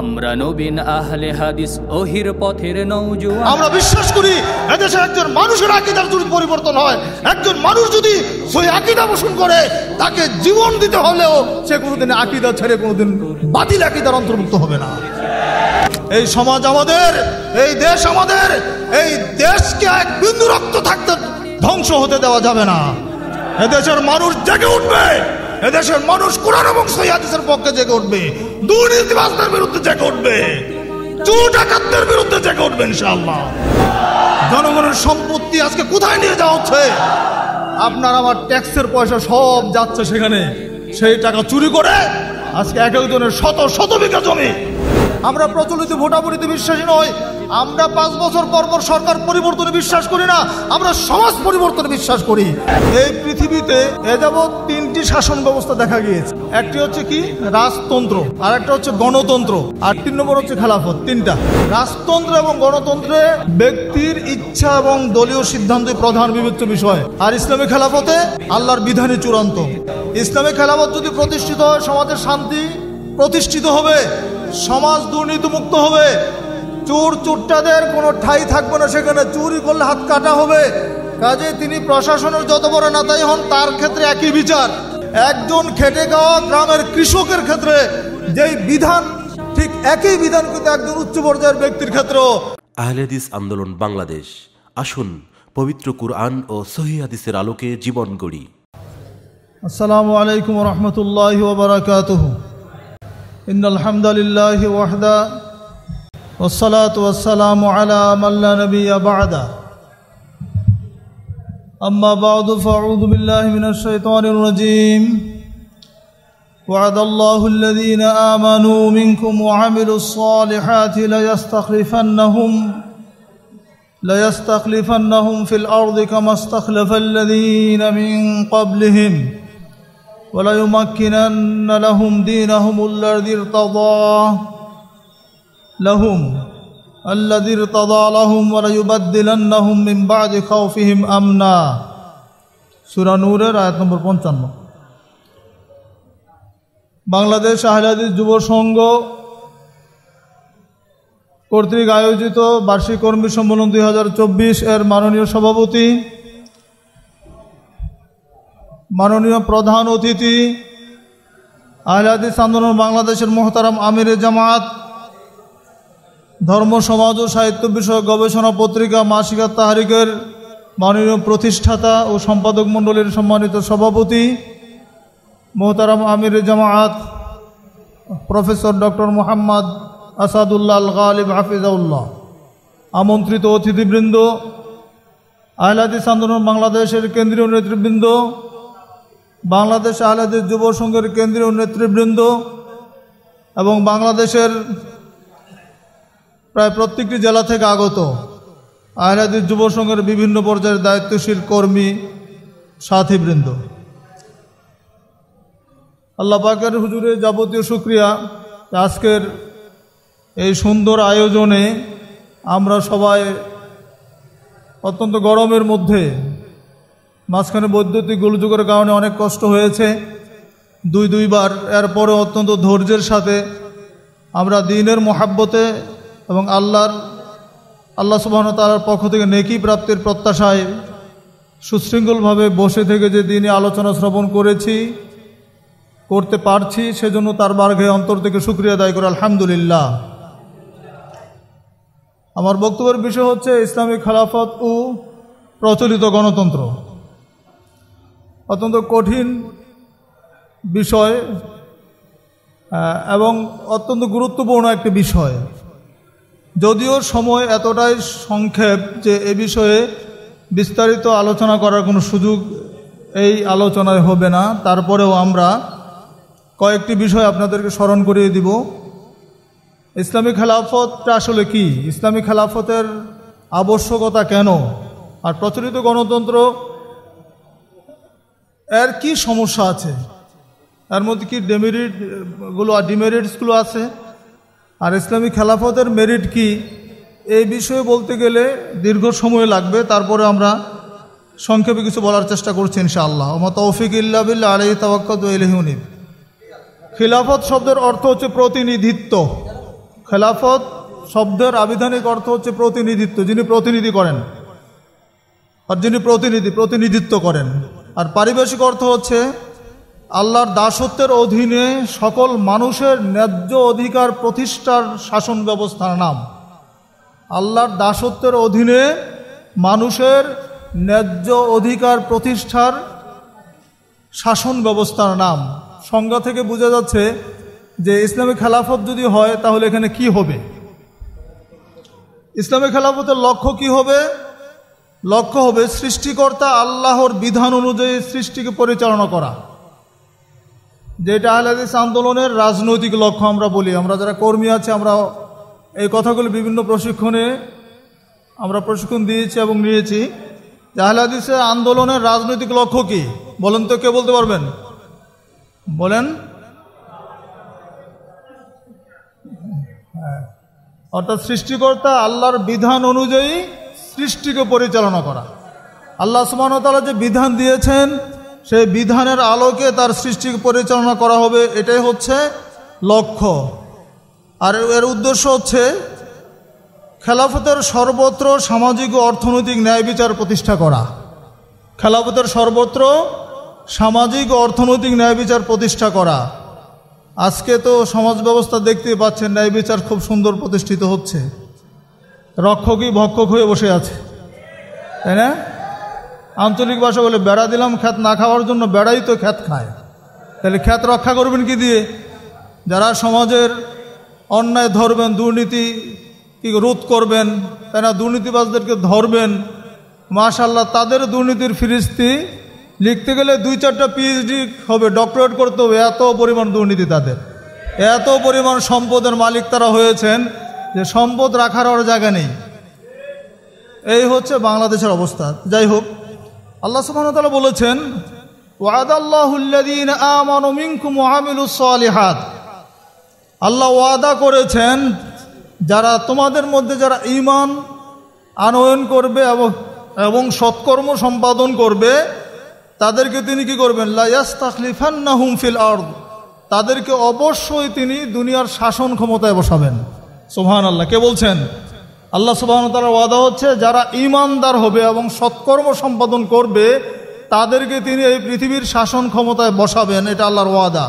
আমরা নবীন আহলে হাদিস ওহির পথের নওজোয়ান। আমরা বিশ্বাস করি এদেশে একজন মানুষের আকীদার যদি পরিবর্তন হয়, একজন মানুষ যদি সেই আকীদা পোষণ করে, তাকে জীবন দিতে হলেও সে কোনোদিন আকীদা ছেড়ে কোনোদিন বাতিল আকীদার অন্তর্ভুক্ত হবে না। এই সমাজ আমাদের, এই দেশ আমাদের, এই দেশকে এক বিন্দু রক্ত থাকতে ধ্বংস হতে দেওয়া যাবে না। এদেশের মানুষ জেগে উঠবে, এদেশের মানুষ কোরআন এবং সহিহ হাদিসের পক্ষে জেগে উঠবে, দুর্নীতিবাজদের বিরুদ্ধে জেগে উঠবে, চোর ডাকাতদের বিরুদ্ধে জেগে উঠবে ইনশাআল্লাহ। জনগণের সম্পত্তি আজকে কোথায় নিয়ে যাওয়া হচ্ছে? আপনার আমার ট্যাক্সের পয়সা সব যাচ্ছে সেখানে, সেই টাকা চুরি করে আজকে এক একজনের শত শত বিঘা জমি। আমরা প্রচলিত ভোটাভুটিতে বিশ্বাসী নই, আমরা 5 বছর পর পর সরকার পরিবর্তনে বিশ্বাস করি না, আমরা সমাজ পরিবর্তনে বিশ্বাস করি। এই পৃথিবীতে এ যাবৎ 3টি শাসন ব্যবস্থা দেখা গিয়েছে। একটি হচ্ছে কি রাজতন্ত্র, আর একটা হচ্ছে গণতন্ত্র, আর 3 নম্বর হচ্ছে খেলাফত। 3টা রাজতন্ত্র এবং গণতন্ত্রে ব্যক্তির ইচ্ছা এবং দলীয় সিদ্ধান্তই প্রধান বিবেচ্য বিষয়, আর ইসলামী খেলাফতে আল্লাহর বিধানই চূড়ান্ত। ইসলামী খেলাফত যদি প্রতিষ্ঠিত হয়, সমাজের শান্তি প্রতিষ্ঠিত হবে, সমাজ দুর্নীতিমুক্ত হবে, চোর চোরটাদের কোনো ঠাঁই থাকবে না, সেখানে চুরি করলে হাত কাটা হবে। কাজে তিনি প্রশাসনের যত বড় নেতাই হন, তার ক্ষেত্রে একই বিচার। একজন খেটে খাওয়া গ্রামের কৃষকের ক্ষেত্রে যেই বিধান, ঠিক একই বিধান কিন্তু একজন উচ্চ পর্যায়ের ব্যক্তির ক্ষেত্রেও। আহলে হাদিস আন্দোলন বাংলাদেশ, আসুন পবিত্র কুরআন ও সহিহ হাদিসের আলোকে জীবন গড়ি। আসসালামু আলাইকুম ওয়া রাহমাতুল্লাহি ওয়া বারাকাতুহু। ইন্নাল হামদালিল্লাহি ওয়াহদা والصلاة والسلام على من لا نبي بعده أما بعد فأعوذ بالله من الشيطان الرجيم وعد الله الذين آمنوا منكم وعملوا الصالحات ليستخلفنهم في الأرض كما استخلف الذين من قبلهم وليمكنن لهم دينهم الذي ارتضى لهم وليبدلنهم من بعد خوفهم امنا। সূরা নূরের আয়াত নম্বর 55। বাংলাদেশ আহলে হাদিস যুব সংঘ কর্তৃক আয়োজিত বার্ষিক কর্মী সম্মেলন 2024 এর মাননীয় সভাপতি, মাননীয় প্রধান অতিথি, আহলে হাদিস আন্দোলন বাংলাদেশের মোহতারাম আমিরে জামাত, ধর্ম সমাজ ও সাহিত্য বিষয়ক গবেষণা পত্রিকা মাসিকা তাহরিকের মাননীয় প্রতিষ্ঠাতা ও সম্পাদক মণ্ডলীর সম্মানিত সভাপতি মোহতারাম আমিরে জামাত প্রফেসর ডক্টর মোহাম্মদ আসাদুল্লাহ আল গালিব হাফিজাউল্লাহ, আমন্ত্রিত অতিথিবৃন্দ, আহলে হাদিস আন্দোলন বাংলাদেশের কেন্দ্রীয় নেতৃবৃন্দ, বাংলাদেশ আহলে হাদিস যুব সংঘের কেন্দ্রীয় নেতৃবৃন্দ এবং বাংলাদেশের প্রায় প্রত্যেকটি জেলা থেকে আগত আহলে হাদিস যুব সংঘের বিভিন্ন পর্যায়ের দায়িত্বশীল কর্মী সাথীবৃন্দ, আল্লাহ পাকের হুজুরে যাবতীয় শুকরিয়া। আজকের এই সুন্দর আয়োজনে আমরা সবাই অত্যন্ত গরমের মধ্যে, মাঝখানে বৈদ্যুতিক গোলযোগের কারণে অনেক কষ্ট হয়েছে, দুইবার, এরপরে অত্যন্ত ধৈর্যের সাথে আমরা দ্বীনের মহাব্বতে এবং আল্লাহ সুবহানাহু ওয়া তাআলার পক্ষ থেকে নেকি প্রাপ্তির প্রত্যাশায় সুশৃঙ্খলভাবে বসে থেকে যে দ্বীনি আলোচনা শ্রবণ করতে পারছি, সেজন্য তার বারগাহে অন্তর থেকে শুকরিয়া আদায় করে আলহামদুলিল্লাহ। আমার বক্তব্যের বিষয় হচ্ছে ইসলামী খেলাফত ও প্রচলিত গণতন্ত্র। অত্যন্ত কঠিন বিষয় এবং অত্যন্ত গুরুত্বপূর্ণ একটি বিষয়, যদিও সময় এতটাই সংক্ষেপ যে এ বিষয়ে বিস্তারিত আলোচনা করার কোনো সুযোগ এই আলোচনায় হবে না। তারপরেও আমরা কয়েকটি বিষয় আপনাদেরকে স্মরণ করিয়ে দিব। ইসলামী খেলাফতটা আসলে কি, ইসলামী খেলাফতের আবশ্যকতা কেন, আর প্রচলিত গণতন্ত্র এর কি সমস্যা আছে, এর মধ্যে কি ডিমেরিটসগুলো আছে, আর ইসলামী খেলাফতের মেরিট কি, এই বিষয়ে বলতে গেলে দীর্ঘ সময় লাগবে। তারপরে আমরা সংক্ষেপে কিছু বলার চেষ্টা করছি ইনশাআল্লাহ। ওয়া মা তৌফিক ইল্লা বিল্লাহ আলাইহি তাওয়াক্কালতু ওয়া ইলাইহি উনীব। খিলাফত শব্দের অর্থ হচ্ছে প্রতিনিধিত্ব, খেলাফত শব্দের আবিধানিক অর্থ হচ্ছে প্রতিনিধিত্ব, যিনি প্রতিনিধি করেন আর যিনি প্রতিনিধিত্ব করেন। আর পারিভাষিক অর্থ হচ্ছে আল্লাহর দাসত্বের অধীনে সকল মানুষের ন্যায্য অধিকার প্রতিষ্ঠার শাসন ব্যবস্থার নাম। আল্লাহর দাসত্বের অধীনে মানুষের ন্যায্য অধিকার প্রতিষ্ঠার শাসন ব্যবস্থার নাম। সংজ্ঞা থেকে বোঝা যাচ্ছে যে ইসলামী খেলাফত যদি হয় তাহলে এখানে কি হবে। ইসলামী খেলাফতের লক্ষ্য কি হবে? লক্ষ্য হবে সৃষ্টিকর্তা আল্লাহর বিধান অনুযায়ী সৃষ্টিকে পরিচালনা করা, যেটা আহলে হাদিস আন্দোলনের রাজনৈতিক লক্ষ্য আমরা বলি। আমরা যারা কর্মী আছে আমরা এই কথাগুলো বিভিন্ন প্রশিক্ষণে আমরা প্রশিক্ষণ দিয়েছি এবং নিয়েছি। আহলে হাদিসের আন্দোলনের রাজনৈতিক লক্ষ্য কি বলেন তো, কে বলতে পারবেন? বলেন। অর্থাৎ সৃষ্টিকর্তা আল্লাহর বিধান অনুযায়ী সৃষ্টিকে পরিচালনা করা। আল্লাহ সুবহানাহু ওয়া তাআলা যে বিধান দিয়েছেন সেই বিধানের আলোকে তার সৃষ্টিকে পরিচালনা করা হবে, এটাই হচ্ছে লক্ষ্য। আর এর উদ্দেশ্য হচ্ছে খেলাফতের সর্বত্র সামাজিক ও অর্থনৈতিক ন্যায় বিচার প্রতিষ্ঠা করা। খেলাফতের সর্বত্র সামাজিক ও অর্থনৈতিক ন্যায় বিচার প্রতিষ্ঠা করা। আজকে তো সমাজ ব্যবস্থা দেখতে পাচ্ছেন, ন্যায় বিচার খুব সুন্দর প্রতিষ্ঠিত হচ্ছে, রক্ষকই ভক্ষক হয়ে বসে আছে, তাই না? আঞ্চলিক ভাষা বলে বেড়া দিলাম খ্যাত না খাওয়ার জন্য, বেড়াই তো খ্যাত খায়। তাহলে খ্যাত রক্ষা করবেন কি দিয়ে? যারা সমাজের অন্যায় ধরবেন, দুর্নীতি কি রোধ করবেন, তাই না, দুর্নীতিবাজদেরকে ধরবেন, মাশাআল্লাহ তাদের দুর্নীতির ফিরিস্তি লিখতে গেলে 2-4টা PhD হবে, ডক্টরেট করতে হবে, এত পরিমাণ দুর্নীতি তাদের, এত পরিমাণ সম্পদের মালিক তারা হয়েছেন যে সম্পদ রাখার আর জায়গা নেই। এই হচ্ছে বাংলাদেশের অবস্থা। যাই হোক, আল্লাহ সুবহানাহু ওয়া তাআলা বলেছেন ওয়াদাল্লাহুল্লাযীনা আমানু মিনকুম ওয়া আমিলুস সালিহাত। আল্লাহ ওয়াদা করেছেন যারা তোমাদের মধ্যে যারা ঈমান আনয়ন করবে এবং সৎকর্ম সম্পাদন করবে তাদেরকে তিনি কি করবেন? লা ইয়াস্তাখলিফান্নাহুম ফিল আরদ, তাদেরকে অবশ্যই তিনি দুনিয়ার শাসন ক্ষমতায় বসাবেন। সুবহানাল্লাহ। কে বলছেন? আল্লাহ সুবহানাহু ওয়া তাআলার ওয়াদা হচ্ছে যারা ঈমানদার হবে এবং সৎকর্ম সম্পাদন করবে তাদেরকে তিনি এই পৃথিবীর শাসন ক্ষমতায় বসাবেন, এটা আল্লাহর ওয়াদা।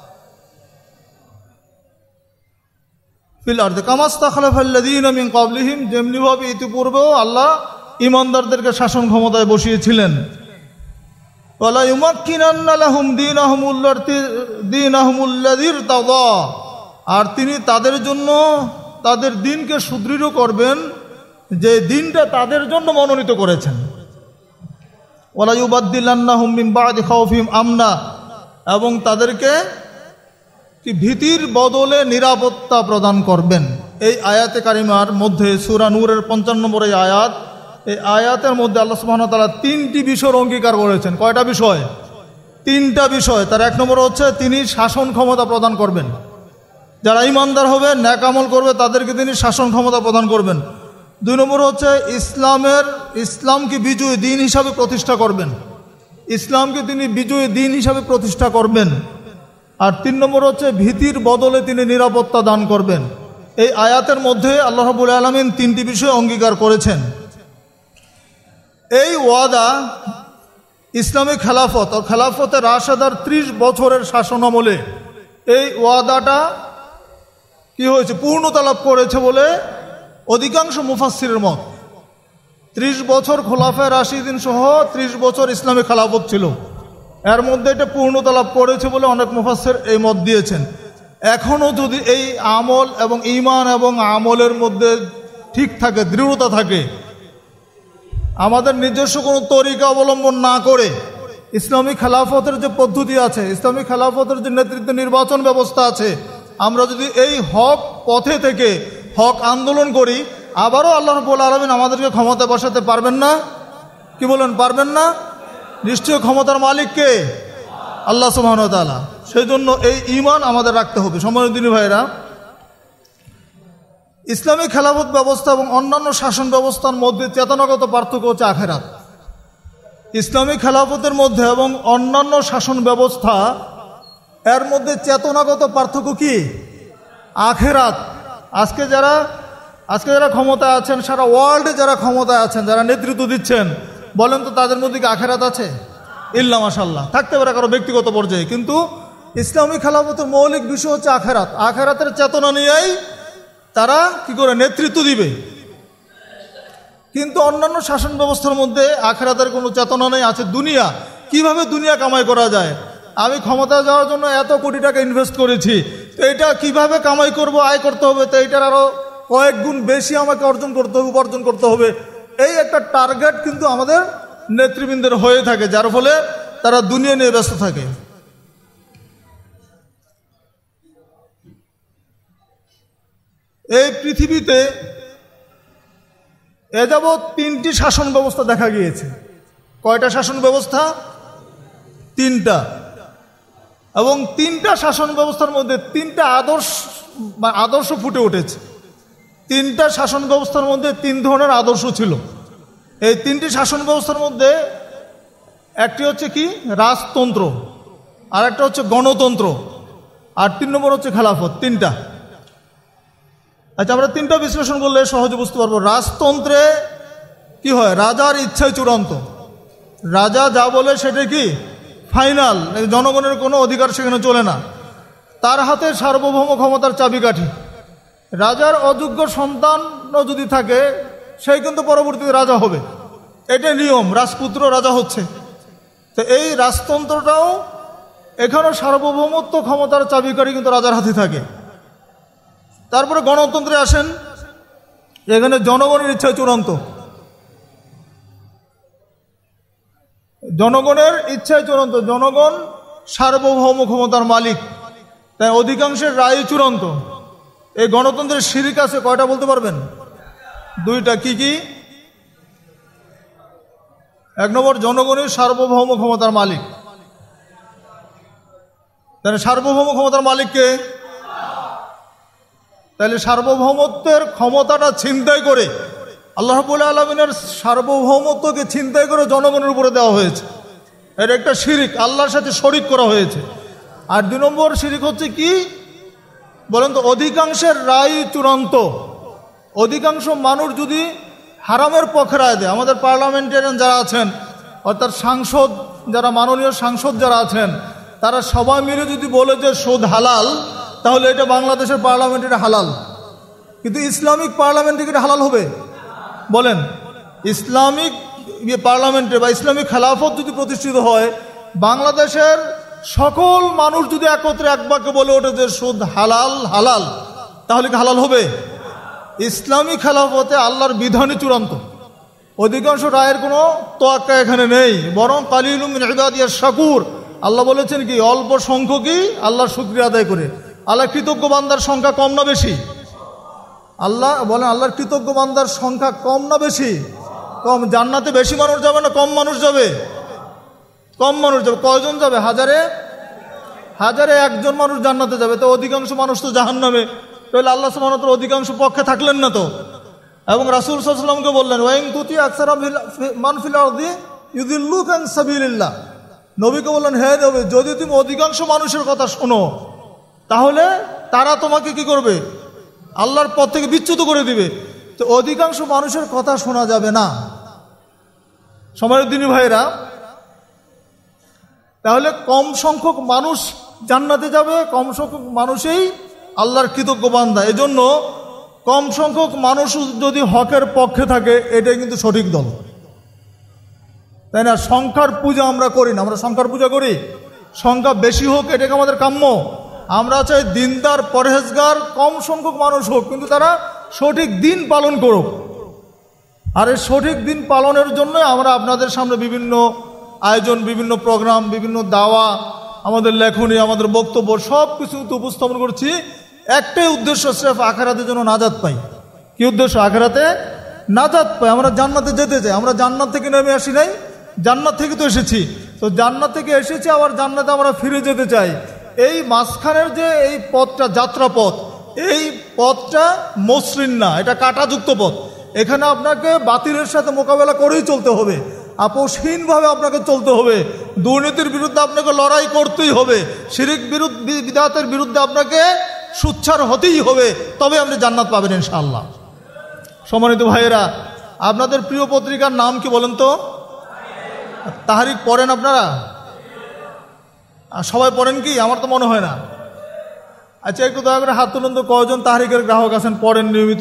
ফিল আরদ কামা ইসতাখলাফাল্লাযীনা মিন ক্বাবলিহিম, যেমনিভাবে ইতিপূর্বেও আল্লাহ ঈমানদারদেরকে শাসন ক্ষমতায় বসিয়েছিলেন। ওয়ালা ইউমাক্কিনান্না লাহুম দীনাহুমুল্লাযী ইরতাদা, আর তিনি তাদের জন্য তাদের দিনকে সুদৃঢ় করবেন যে দিনটা তাদের জন্য মনোনীত করেছেন। ওয়ালা ইউবাদদিলান্নাহুম মিন বা'দি খাউফিহিম আমনা, এবং তাদেরকে কি ভীতির বদলে নিরাপত্তা প্রদান করবেন। এই আয়াতে কারিমার মধ্যে সূরা নূরের 55 নম্বর এই আয়াত, এই আয়াতের মধ্যে আল্লাহ সুবহানাহু ওয়া তাআলা 3টি বিষয়ের অঙ্গীকার করেছেন। কয়টা বিষয়? 3টা বিষয়। তার 1 নম্বর হচ্ছে তিনি শাসন ক্ষমতা প্রদান করবেন, যারা ঈমানদার হবে নেক আমল করবে তাদেরকে তিনি শাসন ক্ষমতা প্রদান করবেন। 2 নম্বর হচ্ছে ইসলামকে বিজয়ী দিন হিসাবে প্রতিষ্ঠা করবেন, ইসলামকে তিনি বিজয়ী দিন হিসাবে প্রতিষ্ঠা করবেন। আর 3 নম্বর হচ্ছে ভীতির বদলে তিনি নিরাপত্তা দান করবেন। এই আয়াতের মধ্যে আল্লাহ রাব্বুল আলামিন 3টি বিষয় অঙ্গীকার করেছেন। এই ওয়াদা ইসলামী খেলাফত ও খেলাফতের রাশেদার 30 বছরের শাসনামলে এই ওয়াদাটা কি হয়েছে? পূর্ণতা লাভ করেছে বলে অধিকাংশ মুফাসসিরের মত। 30 বছর খোলাফায়ে রাশিদিন সহ 30 বছর ইসলামী খেলাফত ছিল, এর মধ্যে এটা পূর্ণতা লাভ করেছে বলে অনেক মুফাসসির এই মত দিয়েছেন। এখনও যদি এই আমল এবং ঈমান এবং আমলের মধ্যে ঠিক থাকে, দৃঢ়তা থাকে, আমাদের নিজস্ব কোনো তরিকা অবলম্বন না করে ইসলামী খেলাফতের যে পদ্ধতি আছে, ইসলামী খেলাফতের যে নেতৃত্ব নির্বাচন ব্যবস্থা আছে, আমরা যদি এই হক পথে থেকে হক আন্দোলন করি, আবারও আল্লাহ রাব্বুল আলামিন আমাদেরকে ক্ষমতা বসাতে পারবেন না? কি বলেন, পারবেন না? নিশ্চয় ক্ষমতার মালিক কে? আল্লাহ সুবহানাহু ওয়া তাআলা। সেই জন্য এই ঈমান আমাদের রাখতে হবে। সম্মানিত দিনী ভাইরা, ইসলামী খেলাফত ব্যবস্থা এবং অন্যান্য শাসন ব্যবস্থার মধ্যে চেতনাগত পার্থক্য হচ্ছে আখেরাত। ইসলামী খেলাফতের মধ্যে এবং অন্যান্য শাসন ব্যবস্থা এর মধ্যে চেতনাগত পার্থক্য কি? আখেরাত। আজকে যারা ক্ষমতায় আছেন, সারা ওয়ার্ল্ডে যারা ক্ষমতায় আছেন, যারা নেতৃত্ব দিচ্ছেন, বলেন তো তাদের মধ্যে কি আখেরাত আছে? ইল্লা মাশাআল্লাহ, থাকতে পারে কারো ব্যক্তিগত পর্যায়ে, কিন্তু ইসলামী খেলাফতের মৌলিক বিষয় হচ্ছে আখেরাত। আখেরাতের চেতনা নিয়েই তারা কি করে নেতৃত্ব দিবে। কিন্তু অন্যান্য শাসন ব্যবস্থার মধ্যে আখেরাতের কোনো চেতনা নেই, আছে দুনিয়া, কিভাবে দুনিয়া কামাই করা যায়। আমি ক্ষমতা যাওয়ার জন্য এত কোটি টাকা ইনভেস্ট করেছি, তো এটা কিভাবে কামাই করব, আয় করতে হবে, তো এইটার আরও কয়েক গুণ বেশি আমাকে অর্জন করতে হবে, উপার্জন করতে হবে, এই একটা টার্গেট কিন্তু আমাদের নেতৃবৃন্দের হয়ে থাকে, যার ফলে তারা দুনিয়া নিয়ে ব্যস্ত থাকে। এই পৃথিবীতে এ যাবৎ 3টি শাসন ব্যবস্থা দেখা গিয়েছে। কয়টা শাসন ব্যবস্থা? 3টা। এবং 3টা শাসন ব্যবস্থার মধ্যে 3টা আদর্শ ফুটে উঠেছে। 3টা শাসন ব্যবস্থার মধ্যে 3 ধরনের আদর্শ ছিল। এই 3টি শাসন ব্যবস্থার মধ্যে একটি হচ্ছে কি রাজতন্ত্র, আর একটা হচ্ছে গণতন্ত্র, আর 3 নম্বর হচ্ছে খেলাফত। 3টা। আচ্ছা, আমরা 3টা বিশ্লেষণ করলে সহজে বুঝতে পারবো। রাজতন্ত্রে কি হয়? রাজার ইচ্ছাই চূড়ান্ত, রাজা যা বলে সেটা কি ফাইনাল, জনগণের কোনো অধিকার সেখানে চলে না। তার হাতে সার্বভৌম ক্ষমতার চাবিকাঠি। রাজার অযোগ্য সন্তানও যদি থাকে, সেই কিন্তু পরবর্তীতে রাজা হবে, এটা নিয়ম, রাজপুত্র রাজা হচ্ছে। তো এই রাজতন্ত্রটাও এখানে সার্বভৌমত্ব ক্ষমতার চাবিকাঠি কিন্তু রাজার হাতে থাকে। তারপরে গণতন্ত্রে আসেন, এখানে জনগণের ইচ্ছা চূড়ান্ত, জনগণের ইচ্ছায় চূড়ান্ত, জনগণ সার্বভৌম ক্ষমতার মালিক, তাই অধিকাংশের রায় চূড়ান্ত। এই গণতন্ত্রের শিরিক আছে কয়টা বলতে পারবেন? 2টা। কি কি? 1 নম্বর, জনগণের সার্বভৌম ক্ষমতার মালিক। তাহলে সার্বভৌম ক্ষমতার মালিককে, তাহলে সার্বভৌমত্বের ক্ষমতাটা ছিনতাই করে, আল্লাহ রাব্বুল আলামিনের সার্বভৌমত্বকে ছিনতাই করে জনগণের উপরে দেওয়া হয়েছে। এটা একটা শিরিক, আল্লাহর সাথে শরিক করা হয়েছে। আর 2 নম্বর শিরিক হচ্ছে কি বলেন তো? অধিকাংশের রায় চূড়ান্ত। অধিকাংশ মানুষ যদি হারামের পক্ষে রায় দেয়, আমাদের পার্লামেন্টারিয়ান যারা আছেন, অর্থাৎ সাংসদ যারা, মাননীয় সাংসদ যারা আছেন, তারা সবাই মিলে যদি বলে যে সুদ হালাল, তাহলে এটা বাংলাদেশের পার্লামেন্টে হালাল। কিন্তু ইসলামিক পার্লামেন্টে কি হালাল হবে? বলেন, ইসলামিক পার্লামেন্টে বা ইসলামিক খেলাফত যদি প্রতিষ্ঠিত হয়, বাংলাদেশের সকল মানুষ যদি একত্রে এক বাক্যে বলে ওঠে যে সুদ হালাল হালাল, তাহলে কি হালাল হবে? ইসলামী খেলাফতে আল্লাহর বিধানই চূড়ান্ত, অধিকাংশ রায়ের কোনো তোয়াক্কা এখানে নেই, বরং কালিলুম মিন ইবাদিয়াশ শাকুর। আল্লাহ বলেছেন কি অল্প সংখ্যকই আল্লাহর শুকরিয়া আদায় করে। আল্লাহ কৃতজ্ঞ বান্দার সংখ্যা কম না বেশি? আল্লাহ বলেন আল্লাহর কৃতজ্ঞ বান্দার সংখ্যা কম না বেশি? কম। জান্নাতে বেশি মানুষ যাবে না কম মানুষ যাবে? কম মানুষ যাবে। কয়জন যাবে? হাজারে 1জন মানুষ জান্নাতে যাবে, তো অধিকাংশ মানুষ তো জাহান্নামে। তাহলে আল্লাহ সুবহানাহু ওয়া তাআলা অধিকাংশ পক্ষে থাকলেন না তো। এবং রাসূল সাল্লাল্লাহু আলাইহি ওয়াসাল্লামকে বললেন ওয়াইন তুতি আকসারা মান ফিল আরদি ইউদিল্লুকা আন সাবিলিল্লাহ। নবীকে বললেন হে নবী, যদি তুমি অধিকাংশ মানুষের কথা শোনো, তাহলে তারা তোমাকে কি করবে? আল্লাহর পথ থেকে বিচ্যুত করে দিবে। তো অধিকাংশ মানুষের কথা শোনা যাবে না। সম্মানিত দিনী ভাইরা, তাহলে কম সংখ্যক মানুষ জান্নাতে যাবে, কম সংখ্যক মানুষই আল্লাহর কৃতজ্ঞ বান্দা। এজন্য কম সংখ্যক মানুষ যদি হকের পক্ষে থাকে, এটাই কিন্তু সঠিক দল, তাই না? সংখ্যার পূজা আমরা করি না, আমরা সংখ্যার পূজা করি। সংখ্যা বেশি হোক এটাকে আমাদের কাম্য। আমরা চাই দিনদার পরহেজগার কম সংখ্যক মানুষ হোক, কিন্তু তারা সঠিক দিন পালন করুক। আর এই সঠিক দিন পালনের জন্য আমরা আপনাদের সামনে বিভিন্ন আয়োজন, বিভিন্ন প্রোগ্রাম, বিভিন্ন দাওয়া, আমাদের লেখনী, আমাদের বক্তব্য সব কিছু উপস্থাপন করছি। একটাই উদ্দেশ্য, স্রেফ আখেরাতের জন্য নাজাত পাই। কি উদ্দেশ্য? আখেরাতে নাজাত পাই, আমরা জান্নাতে যেতে চাই। আমরা জান্নাত থেকে নেমে আসি নাই, জান্নাত থেকে তো এসেছি। তো জান্নাত থেকে এসেছি, আবার জান্নাতে আমরা ফিরে যেতে চাই। এই মাঝখানের যে এই পথটা, যাত্রা পথ, এই পথটা মসৃণ না, এটা কাঁটাযুক্ত পথ। এখানে আপনাকে বাতিলের সাথে মোকাবেলা করেই চলতে হবে, আপোষহীনভাবে আপনাকে চলতে হবে। দুর্নীতির বিরুদ্ধে আপনাকে লড়াই করতেই হবে, শিরিক বিদাতের বিরুদ্ধে আপনাকে সুচ্চার হতেই হবে, তবে আপনি জান্নাত পাবেন ইনশাআল্লাহ। সম্মানিত ভাইয়েরা, আপনাদের প্রিয় পত্রিকার নাম কি বলেন তো? তাহরিক পড়েন আপনারা? সবাই পড়েন কি? আমার তো মনে হয় না। আচ্ছা, একটু দয়া করে হাত তুলুন তো, কয়জন তাহরিকের গ্রাহক আছেন পড়েন নিয়মিত?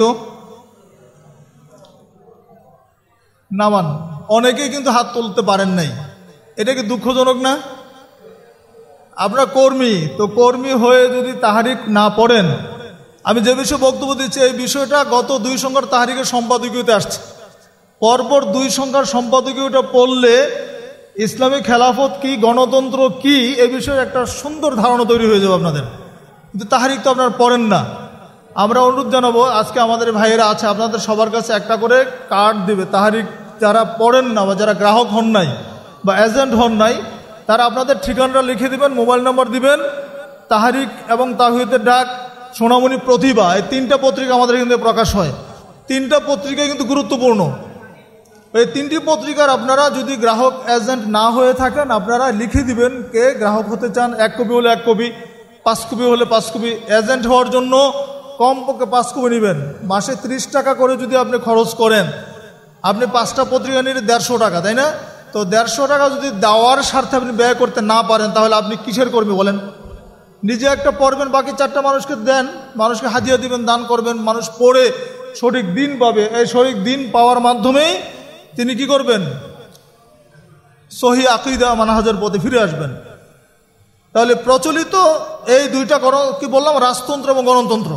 নামান। অনেকেই কিন্তু হাত তুলতে পারেন নাই। এটা কি দুঃখজনক না? আপনারা কর্মী, তো কর্মী হয়ে যদি তাহরিক না পড়েন, আমি যে বিষয়ে বক্তব্য দিচ্ছি এই বিষয়টা গত 2 সংখ্যার তাহরিকের সম্পাদকীয়তে আসছে। পরপর 2 সংখ্যার সম্পাদকীয়টা পড়লে ইসলামী খেলাফত কি, গণতন্ত্র কি, এই বিষয়ে একটা সুন্দর ধারণা তৈরি হয়ে যাবে আপনাদের। কিন্তু তাহরিক তো আপনারা পড়েন না। আমরা অনুরোধ জানাবো, আজকে আমাদের ভাইয়েরা আছে, আপনাদের সবার কাছে একটা করে কার্ড দিবে। তাহরিক যারা পড়েন না বা যারা গ্রাহক হন নাই বা এজেন্ট হন নাই, তারা আপনাদের ঠিকানাটা লিখে দিবেন, মোবাইল নাম্বার দিবেন। তাহরিক এবং তাওহীদের ডাক, সোনামণি প্রতিভা, এই 3টা পত্রিকা আমাদের কিন্তু প্রকাশ হয়। 3টা পত্রিকা কিন্তু গুরুত্বপূর্ণ। এই 3টি পত্রিকার আপনারা যদি গ্রাহক এজেন্ট না হয়ে থাকেন, আপনারা লিখে দিবেন কে গ্রাহক হতে চান। 1 কপি হলে 1 কপি, 5 কপি হলে 5 কপি। এজেন্ট হওয়ার জন্য কমপক্ষে 5 কপি নেবেন। মাসে 30 টাকা করে যদি আপনি খরচ করেন, আপনি 5টা পত্রিকা নিলে 150 টাকা, তাই না? তো 150 টাকা যদি দেওয়ার স্বার্থে আপনি ব্যয় করতে না পারেন, তাহলে আপনি কিসের কর্মী বলেন? নিজে একটা পড়বেন, বাকি 4টা মানুষকে দেন, মানুষকে হাদিয়া দিবেন, দান করবেন, মানুষ পড়ে সঠিক দিন পাবে। এই সঠিক দিন পাওয়ার মাধ্যমেই তিনি কি করবেন? সহি আকীদা মানহাজের পথে ফিরে আসবেন। তাহলে প্রচলিত এই 2টা কি বললাম? রাজতন্ত্র এবং গণতন্ত্র।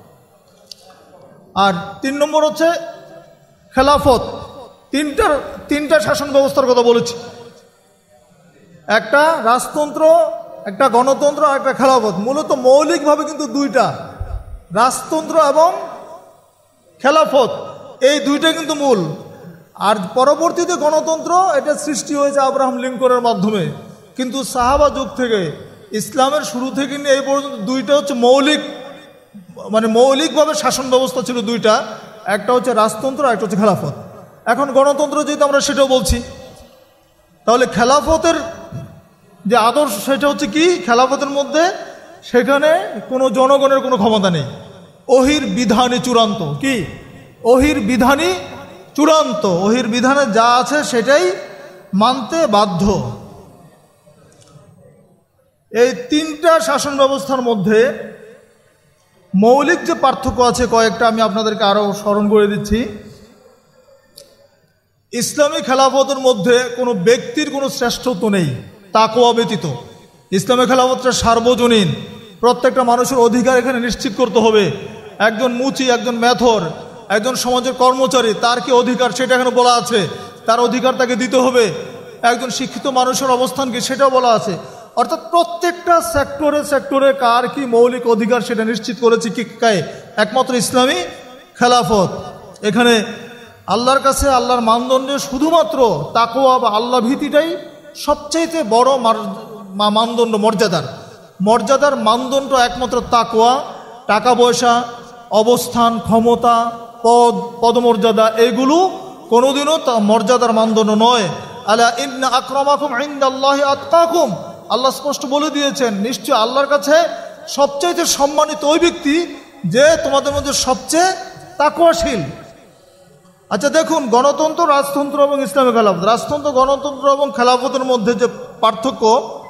আর 3 নম্বর হচ্ছে খেলাফত। 3টা শাসন ব্যবস্থার কথা বলেছি। একটা রাজতন্ত্র, একটা গণতন্ত্র, আর একটা খেলাফত। মূলত মৌলিকভাবে কিন্তু 2টা, রাজতন্ত্র এবং খেলাফত, এই 2টা কিন্তু মূল। আর পরবর্তীতে গণতন্ত্র, এটা সৃষ্টি হয়েছে আব্রাহাম লিঙ্কনের মাধ্যমে। কিন্তু সাহাবা যুগ থেকে, ইসলামের শুরু থেকে নিয়ে এই পর্যন্ত 2টা হচ্ছে মৌলিক, মানে মৌলিকভাবে শাসন ব্যবস্থা ছিল 2টা। একটা হচ্ছে রাজতন্ত্র, একটা হচ্ছে খেলাফত। এখন গণতন্ত্র যেহেতু আমরা সেটাও বলছি, তাহলে খেলাফতের যে আদর্শ সেটা হচ্ছে কি? খেলাফতের মধ্যে সেখানে কোনো জনগণের কোনো ক্ষমতা নেই। ওহির বিধানই চূড়ান্ত। কি? ওহির বিধানই চূড়ান্ত। ওহির বিধানে যা আছে সেটাই মানতে বাধ্য। এই 3টা শাসন ব্যবস্থার মধ্যে মৌলিক যে পার্থক্য আছে কয়েকটা, আমি আপনাদেরকে আরও স্মরণ করে দিচ্ছি। ইসলামী খেলাফতের মধ্যে কোনো ব্যক্তির কোনো শ্রেষ্ঠত্ব নেই তাকওয়া ব্যতীত। ইসলামী খেলাফতটা সার্বজনীন, প্রত্যেকটা মানুষের অধিকার এখানে নিশ্চিত করতে হবে। একজন মুচি, একজন মেথর, একজন সমাজের কর্মচারী, তার কি অধিকার সেটা এখানে বলা আছে, তার অধিকার তাকে দিতে হবে। একজন শিক্ষিত মানুষের অবস্থান কি সেটাও বলা আছে। অর্থাৎ প্রত্যেকটা সেক্টরে কার কি মৌলিক অধিকার সেটা নিশ্চিত করেছে কি কায়? একমাত্র ইসলামী খেলাফত। এখানে আল্লাহর কাছে, আল্লাহর মানদণ্ডে শুধুমাত্র তাকওয়া বা আল্লাহ ভীতিটাই সবচাইতে বড় মানদণ্ড, মর্যাদার মানদণ্ড একমাত্র তাকওয়া। টাকা পয়সা, অবস্থান, ক্ষমতা, পদমর্যাদা, এগুলো কোনোদিনও মর্যাদার মানদণ্ড নয়। আলা ইন্না আকরামাকুম ইনদাল্লাহি আতকাকুম, আল্লাহ স্পষ্ট বলে দিয়েছেন, নিশ্চয় আল্লাহর কাছে সবচাইতে সম্মানিত ওই ব্যক্তি যে তোমাদের মধ্যে সবচেয়ে তাকওয়াশীল। আচ্ছা দেখুন, গণতন্ত্র, রাজতন্ত্র এবং ইসলামী খেলাফত, রাজতন্ত্র, গণতন্ত্র এবং খেলাফতের মধ্যে যে পার্থক্য,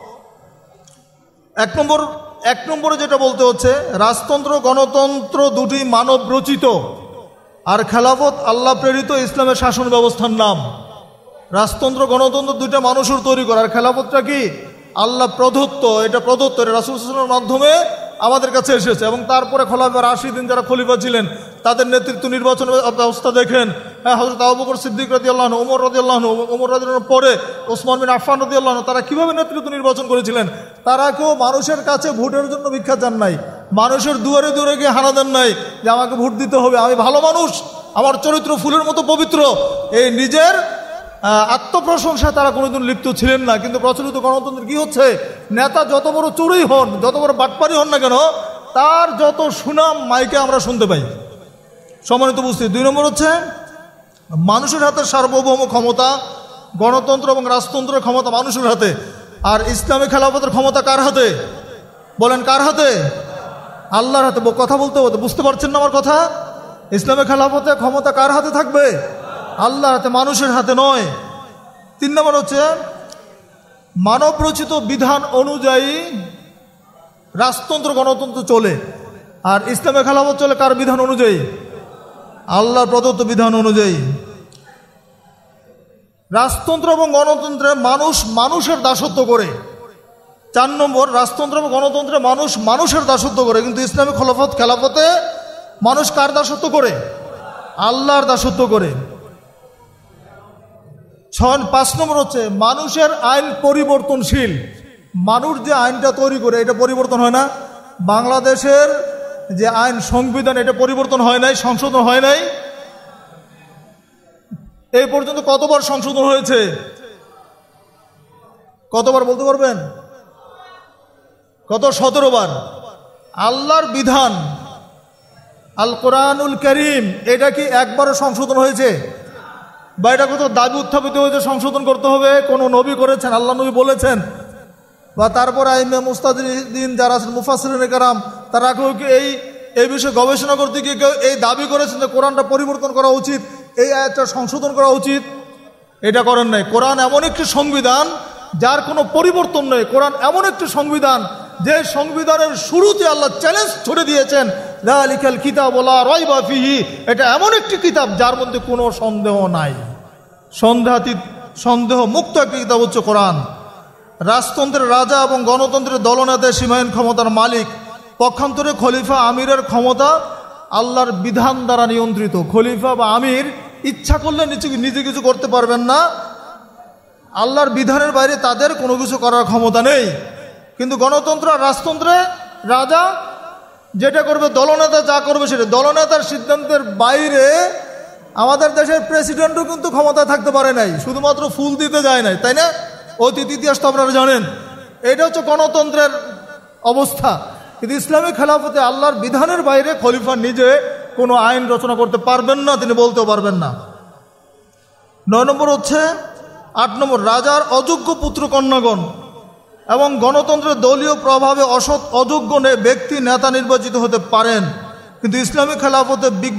1 নম্বরে যেটা বলতে হচ্ছে, রাজতন্ত্র গণতন্ত্র দুটি মানব রচিত, আর খেলাফত আল্লাহ প্রেরিত ইসলামের শাসন ব্যবস্থার নাম। রাজতন্ত্র গণতন্ত্র 2টা মানুষের তৈরি করা, আর খেলাফতটা কি? আল্লাহ প্রদত্ত। এটা প্রদত্ত, এটা রাসূল সাল্লাল্লাহু আলাইহি ওয়াসাল্লামের মাধ্যমে আমাদের কাছে এসেছে। এবং তারপরে খোলাফা রাশিদিন যারা খলিফা ছিলেন, তাদের নেতৃত্ব নির্বাচনের ব্যবস্থা দেখেন। হযরত আবু বকর সিদ্দিক রাদিয়াল্লাহু আনহু, ওমর রাদিয়াল্লাহু আনহু, ওমর রাদিয়াল্লাহু আনহু পরে ওসমান বিন আফফান রাদিয়াল্লাহু আনহু, তারা কিভাবে নেতৃত্ব নির্বাচন করেছিলেন? তারা কেউ মানুষের কাছে ভোটের জন্য ভিক্ষা চান নাই, মানুষের দুয়ারে দুয়ারে গিয়ে হানা দেন নাই যে আমাকে ভোট দিতে হবে, আমি ভালো মানুষ, আমার চরিত্র ফুলের মতো পবিত্র। এই নিজের আত্মপ্রশংসায় তারা কোনোদিন লিপ্ত ছিলেন না। কিন্তু প্রচলিত গণতন্ত্রে কি হচ্ছে? নেতা যত বড় চোরই হন, যত বড় বাটপারি হন না কেন, তার যত সুনাম মাইকে আমরা শুনতে পাই। সম্মানিত উপস্থিতি, 2 নম্বর হচ্ছে মানুষের হাতে সার্বভৌম ক্ষমতা। গণতন্ত্র এবং রাজতন্ত্রের ক্ষমতা মানুষের হাতে, আর ইসলামী খেলাফতের ক্ষমতা কার হাতে? বলেন কার হাতে? আল্লাহর হাতে। কথা বলতে বলতে বুঝতে পারছেন না আমার কথা? ইসলামী খেলাফতে ক্ষমতা কার হাতে থাকবে? আল্লাহর হাতে, মানুষের হাতে নয়। 3 নম্বর হচ্ছে মানব রচিত বিধান অনুযায়ী রাজতন্ত্র গণতন্ত্র চলে। আর ইসলামী খেলাফত চলে কার বিধান অনুযায়ী? আল্লাহর প্রদত্ত বিধান অনুযায়ী। রাজতন্ত্র এবং গণতন্ত্রে মানুষ মানুষের দাসত্ব করে। 4 নম্বর, রাজতন্ত্র এবং গণতন্ত্রে মানুষ মানুষের দাসত্ব করে, কিন্তু ইসলামী খেলাফতে মানুষ কার দাসত্ব করে? আল্লাহর দাসত্ব করে। 5 নম্বর হচ্ছে মানুষের আইন পরিবর্তনশীল। মানুষ যে আইনটা তৈরি করে এটা পরিবর্তন হয় না। বাংলাদেশের যে আইন সংবিধান এটা পরিবর্তন হয় নাই, সংশোধন হয় নাই। এই পর্যন্ত কতবার সংশোধন হয়েছে? কতবার বলতে পারবেন? কত? 17 বার। আল্লাহর বিধান আল কোরআনুল কারীম এটা কি একবারও সংশোধন হয়েছে? বা এটা কত দাবি উত্থাপিত হয়েছে সংশোধন করতে হবে? কোনো নবী করেছেন? আল্লাহ নবী বলেছেন? বা তারপর আইমে মুস্তাহিদিন যারা আছেন, মুফাসসিরিনে কেরাম, তারা কেউ কি এই বিষয়ে গবেষণা করতে গিয়ে কেউ এই দাবি করেছেন যে কোরআনটা পরিবর্তন করা উচিত, এই আয়াতটা সংশোধন করা উচিত? এটা করেন নাই। কোরআন এমন একটি সংবিধান যার কোনো পরিবর্তন নেই। কোরআন এমন একটি সংবিধান যে সংবিধানের শুরুতে আল্লাহ চ্যালেঞ্জ ছড়ে দিয়েছেন, যালিকাল কিতাবু লা রাইবা ফিহি। এটা এমন একটি কিতাব যার মধ্যে কোনো সন্দেহ নাই, সন্দেহ মুক্ত একটি কিতাব হচ্ছে কোরআন। রাজতন্ত্রের রাজা এবং গণতন্ত্রের দলনেতার সীমাহীন ক্ষমতার মালিক। পক্ষান্তরে খলিফা আমিরের ক্ষমতা আল্লাহর বিধান দ্বারা নিয়ন্ত্রিত। খলিফা বা আমির ইচ্ছা করলে নিজে কিছু করতে পারবেন না। আল্লাহর বিধানের বাইরে তাদের কোনো কিছু করার ক্ষমতা নেই। কিন্তু গণতন্ত্র আর রাজতন্ত্রে রাজা যেটা করবে, দলনেতা যা করবে সেটা দলনেতার সিদ্ধান্তের বাইরে। আমাদের দেশের প্রেসিডেন্টও কিন্তু ক্ষমতা থাকতে পারে নাই, শুধুমাত্র ফুল দিতে যায় নাই, তাই না? অতীত ইতিহাস তো আপনারা জানেন। এটা হচ্ছে গণতন্ত্রের অবস্থা। কিন্তু ইসলামী খেলাফতে আল্লাহর বিধানের বাইরে খলিফা নিজে কোনো আইন রচনা করতে পারবেন না, তিনি বলতেও পারবেন না। 9 নম্বর হচ্ছে 8 নম্বর, রাজার অযোগ্য পুত্র কন্যাগণ এবং গণতন্ত্রের দলীয় প্রভাবে অসৎ অযোগ্য ব্যক্তি নেতা নির্বাচিত হতে পারেন, কিন্তু ইসলামী খেলাফতে বিজ্ঞ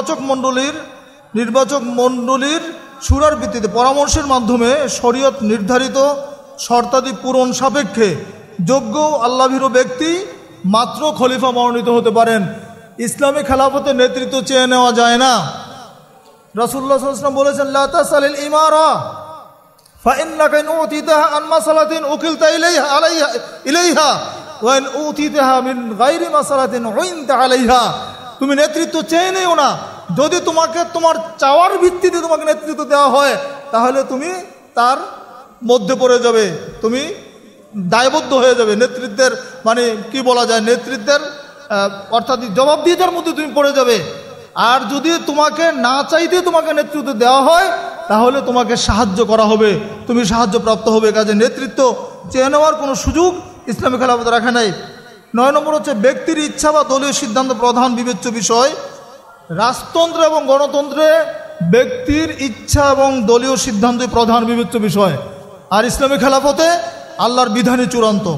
নির্বাচক মণ্ডলীর সুরার ভিত্তিতে পরামর্শের মাধ্যমে শরীয়ত নির্ধারিত শর্তাদি পূরণ সাপেক্ষে যোগ্য আল্লাহভীরু ব্যক্তি মাত্র খলিফা মনোনীত হতে পারেন। ইসলামী খেলাফতে নেতৃত্ব চেয়ে নেওয়া যায় না। রাসূলুল্লাহ সাল্লাল্লাহু আলাইহি ওয়াসাল্লাম বলেছেন, লা তাসালিল ইমারা ফাইন্নাকা ইন উতিতাহা আন মাসালাতিন উকিলতা ইলাইহা ওয়া ইন উতিতাহা মিন গায়রি মাসালাতিন উইনতা আলাইহা। তুমি নেতৃত্ব চেয়ে নিও না। যদি তোমাকে তোমার চাওয়ার ভিত্তিতে তোমাকে নেতৃত্ব দেওয়া হয় তাহলে তুমি তার মধ্যে পড়ে যাবে, তুমি দায়বদ্ধ হয়ে যাবে। নেতৃত্বের মানে কি বলা যায়, নেতৃত্বের অর্থাৎ জবাবদিহিতার মধ্যে তুমি পড়ে যাবে। আর যদি তোমাকে না চাইতে তোমাকে নেতৃত্ব দেওয়া হয় তাহলে তোমাকে সাহায্য করা হবে, তুমি সাহায্যপ্রাপ্ত হবে। কাজে নেতৃত্ব চেয়ে নেওয়ার কোনো সুযোগ ইসলামী খেলাফত রাখে নাই। 9 নম্বর হচ্ছে ব্যক্তির ইচ্ছা বা দলীয় সিদ্ধান্ত প্রধান বিবেচ্য বিষয়। রাজতন্ত্র এবং গণতন্ত্রে ব্যক্তির ইচ্ছা এবং দলীয় সিদ্ধান্তই প্রধান বিবেচ্য বিষয়, আর ইসলামী খেলাফতে আল্লাহর বিধানই চূড়ান্ত।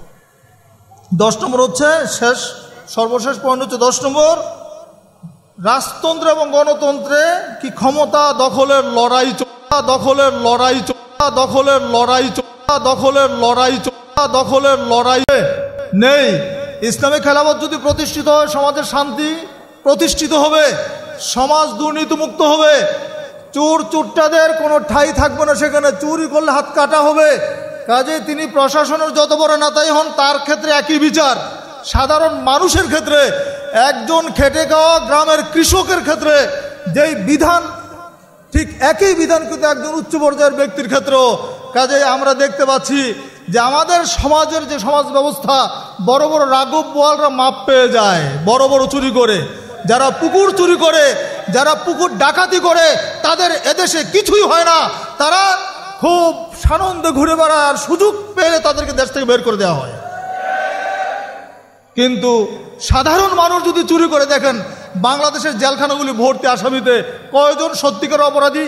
10 নম্বর হচ্ছে সর্বশেষ পয়েন্ট হচ্ছে 10 নম্বর, রাজতন্ত্র এবং গণতন্ত্রে কি ক্ষমতা দখলের লড়াই নেই। ইসলামী খেলাফত যদি প্রতিষ্ঠিত হয় সমাজের শান্তি প্রতিষ্ঠিত হবে, সমাজ দুর্নীতিমুক্ত হবে, চোরটাদের কোনো ঠাঁই থাকবে না, সেখানে চুরি করলে হাত কাটা হবে। কাজে তিনি প্রশাসনের যত বড় নেতাই হন তার ক্ষেত্রে একই বিচার। সাধারণ মানুষের ক্ষেত্রে, একজন খেটে খাওয়া গ্রামের কৃষকের ক্ষেত্রে যেই বিধান, ঠিক একই বিধান কিন্তু একজন উচ্চ পর্যায়ের ব্যক্তির ক্ষেত্রেও। কাজে আমরা দেখতে পাচ্ছি যে আমাদের সমাজের যে সমাজ ব্যবস্থা, বড় বড় রাঘব বোয়ালরা মাপ পেয়ে যায় বড় বড় চুরি করে, যারা পুকুর চুরি করে, যারা পুকুর ডাকাতি করে, তাদের এদেশে কিছুই হয় না। তারা খুব সানন্দে ঘুরে বেড়ার সুযোগ পেলে তাদেরকে দেশ থেকে বের করে দেওয়া হয়। কিন্তু সাধারণ মানুষ যদি চুরি করে, দেখেন বাংলাদেশের জেলখানাগুলি ভর্তি আসামিতে, কয়জন সত্যিকার অপরাধী?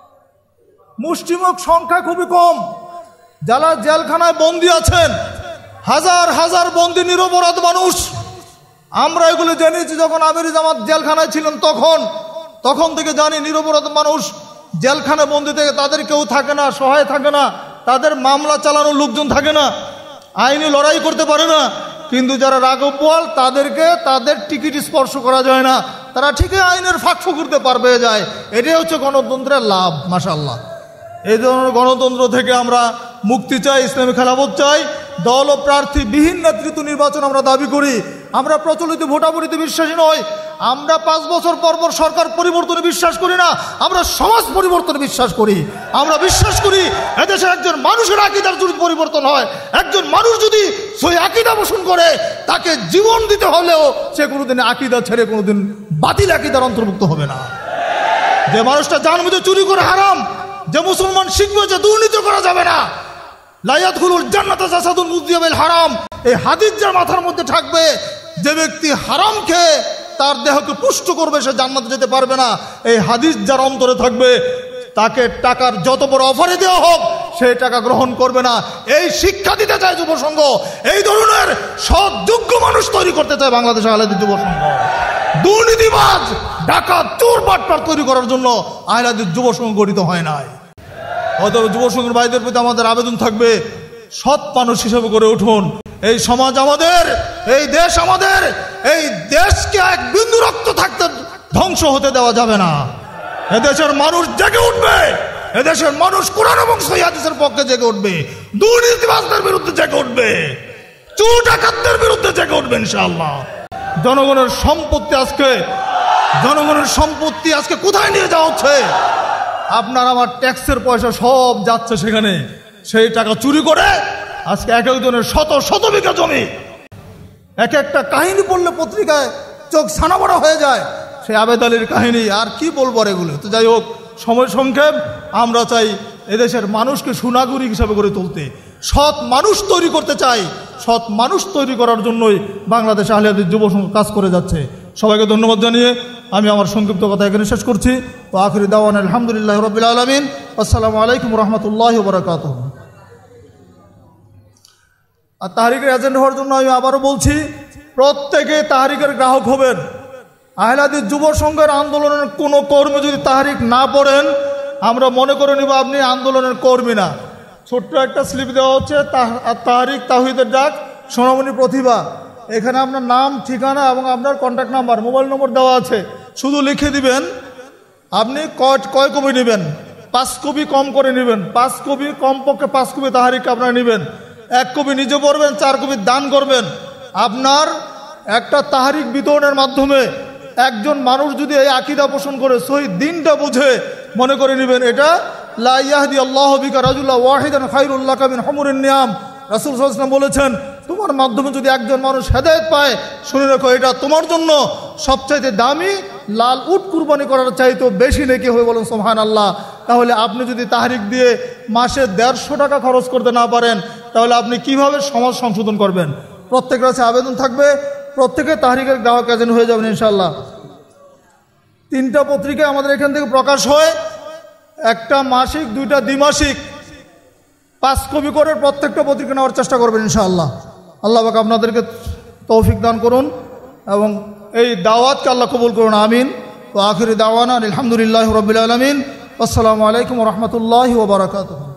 মুষ্টিমেয় সংখ্যা খুবই কম। যারা জেলখানায় বন্দী আছেন হাজার হাজার বন্দী নিরপরাধ মানুষ। আমরা এগুলো জেনেছি যখন আমির জামাত জেলখানায় ছিলেন, তখন থেকে জানি নিরপরাধ মানুষ জেলখানা বন্দী থেকে তাদের কেউ থাকে না, সহায় থাকে না, তাদের মামলা চালানোর লোকজন থাকে না, আইনি লড়াই করতে পারে না। কিন্তু যারা রাঘব বোয়াল তাদেরকে তাদের টিকিট স্পর্শ করা যায় না, তারা ঠিকই আইনের ফাঁক করতে পারবে যায়। এটাই হচ্ছে গণতন্ত্রের লাভ। মাশাআল্লাহ, এই ধরনের গণতন্ত্র থেকে আমরা মুক্তি চাই, ইসলামী খেলাফত চাই। দল ও প্রার্থী বিহীন নেতৃত্ব নির্বাচন আমরা দাবি করি। আমরা প্রচলিত ভোটাভুটিতে বিশ্বাসী নই। আমরা 5 বছর পর পর সরকার পরিবর্তনে বিশ্বাস করি না, আমরা সমাজ পরিবর্তনে বিশ্বাস করি। আমরা বিশ্বাস করি এদেশে একজন মানুষের আকীদার যদি পরিবর্তন হয়, একজন মানুষ যদি সেই আকীদা পোষণ করে, তাকে জীবন দিতে হলেও সে কোনোদিন আকীদা ছেড়ে কোনোদিন বাতিল আকীদার অন্তর্ভুক্ত হবে না। যে মানুষটা জানবে যে চুরি করে হারাম, যে মুসলমান শিখবে যে দুর্নীতি করা যাবে না, লা ইয়াদখুলুল জান্নাতা জাসাদুন মুযযিয়া বিল হারাম, এই হাদিস যার মাথার মধ্যে থাকবে, যে ব্যক্তি হারাম খেয়ে তার দেহকে পুষ্ট করবে সে জান্নাতে যেতে পারবে না, এই হাদিস যার অন্তরে থাকবে, তাকে টাকার যত বড় অফারে দেওয়া হোক সেই টাকা গ্রহণ করবে না। এই শিক্ষা দিতে চায় যুব সংঘ। এই ধরনের সৎ যোগ্য মানুষ তৈরি করতে চায় বাংলাদেশ আহলে হাদিস যুব সংঘ। দুর্নীতিবাজ, ডাকাত, চোর, বাটপার তৈরি করার জন্য আহলে হাদিস যুব সংঘ গঠিত হয় নাই। অতএব যুব সংঘের ভাইদের প্রতি আমাদের আবেদন থাকবে, সৎ মানুষ হিসেবে গড়ে উঠুন। এই সমাজ আমাদের, এই দেশ আমাদের, এই দেশকে এক বিন্দু রক্ত থাকতে ধ্বংস হতে দেওয়া যাবে না। এদেশের মানুষ জেগে উঠবে, এদেশের মানুষ কোরআন এবং সহিহ হাদিসের পক্ষে জেগে উঠবে, দুর্নীতিবাজদের বিরুদ্ধে জেগে উঠবে, চোর ডাকাতদের বিরুদ্ধে জেগে উঠবে ইনশাআল্লাহ। জনগণের সম্পত্তি আজকে কোথায় নিয়ে যাওয়া হচ্ছে? আপনার আমার ট্যাক্সের পয়সা সব যাচ্ছে সেখানে। সেই টাকা চুরি করে আজকে এক একজনের শত শত বিঘা জমি, এক একটা কাহিনী পড়লে পত্রিকায় চোখ ছানাবড়া হয়ে যায়। সেই আবেদ আলীর কাহিনী, আর কি বলবো এগুলো। তো যাই হোক, সময় সংক্ষেপ। আমরা চাই এদেশের মানুষকে সুনাগরিক হিসাবে গড়ে তুলতে, সৎ মানুষ তৈরি করতে চাই। সৎ মানুষ তৈরি করার জন্যই বাংলাদেশ আহলে হাদিস যুব সংঘ কাজ করে যাচ্ছে। সবাইকে ধন্যবাদ জানিয়ে আমি আমার সংক্ষিপ্ত কথা এখানে শেষ করছি। তো আখিরি দাওয়ানা আলহামদুলিল্লাহ রাব্বিল আলামিন। আসসালামু আলাইকুম রাহমাতুল্লাহি ওয়া বারাকাতুহু। আর তাহরিকের এজেন্ট হওয়ার জন্য আমি আবারও বলছি, প্রত্যেকে তাহরিকের গ্রাহক হবেন। আহলে হাদিস যুব সংঘের আন্দোলনের কোনো কর্মী যদি তাহরিক না পড়েন, আমরা মনে করে নিব আপনি আন্দোলনের কর্মী না। ছোট্ট একটা স্লিপ দেওয়া হচ্ছে, তাহরিক তাওহীদের ডাক সোনামণি প্রতিভা। এখানে আপনার নাম, ঠিকানা এবং আপনার কন্ট্যাক্ট নাম্বার, মোবাইল নম্বর দেওয়া আছে। শুধু লিখে দিবেন আপনি কয় কপি নেবেন। 5 কপি কম করে নেবেন, 5 কপি কমপক্ষে 5 কপি তাহরিক আপনারা নেবেন। 1 কপি নিজে পড়বেন, 4 কপি দান করবেন। আপনার একটা তাহরিক বিতরণের মাধ্যমে একজন মানুষ যদি এই আকীদা পোষণ করে, সহি দিনটা বুঝে, মনে করে নেবেন এটা লা ইয়াহদি আল্লাহু বিকা রাজুলা ওয়াহিদান খায়রুল লাকা মিন হুমুরিন নিয়াম। রাসূল সাল্লাল্লাহু আলাইহি ওয়াসাল্লাম বলেছেন, তোমার মাধ্যমে যদি একজন মানুষ হেদায়েত পায়, শুনে রাখো এটা তোমার জন্য সবচাইতে দামি লাল উট কুরবানি করার চাইতেও বেশি নেকি হবে। বলুন সুবহানাল্লাহ। তাহলে আপনি যদি তাহরিক দিয়ে মাসে 150 টাকা খরচ করতে না পারেন, তাহলে আপনি কিভাবে সমাজ সংশোধন করবেন? প্রত্যেকের কাছে আবেদন থাকবে, প্রত্যেকে তাহরিকের গ্রাহক এজেন্ট হয়ে যাবেন ইনশাআল্লাহ। 3টা পত্রিকা আমাদের এখান থেকে প্রকাশ হয়, একটা মাসিক, 2টা দ্বিমাসিক। 5 কপি করে প্রত্যেকটা পত্রিকা নেওয়ার চেষ্টা করবেন ইনশাআল্লাহ। আল্লাহ পাক আপনাদেরকে তৌফিক দান করুন এবং এই দাওয়াতকে আল্লাহ কবুল করুন, আমিন। তো আখিরি দাওয়ানা আলহামদুলিল্লাহি রাব্বিল আলামিন। আসসালামু আলাইকুম ওয়া রাহমাতুল্লাহি ওয়া বারাকাতুহু।